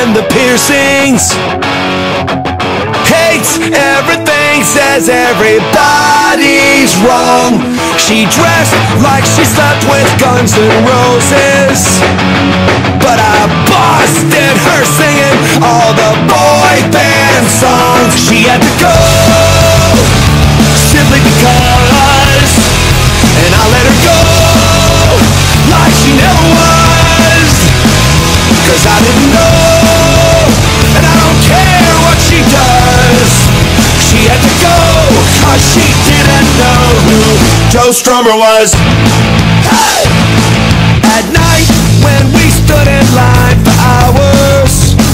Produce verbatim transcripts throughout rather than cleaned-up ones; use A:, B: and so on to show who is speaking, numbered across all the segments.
A: and the piercings. Hates everything, says everybody's wrong. She dressed like she slept with Guns N' Roses, but I busted her singing all the boy band songs. She had to go simply because, and I let her go like she never was, 'cause I didn't know, and I don't care what she does. She had to go 'cause she didn't know who Joe Strummer was. Hey! At night when we stood in line for hours,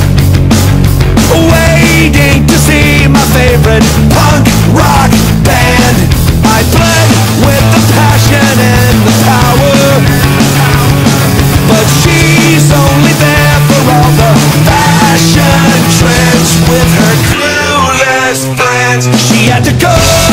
A: waiting to see my favorite punk rock band, I bled with the passion and the power, but she's only there for all the fashion trends with her clueless friends. She had to go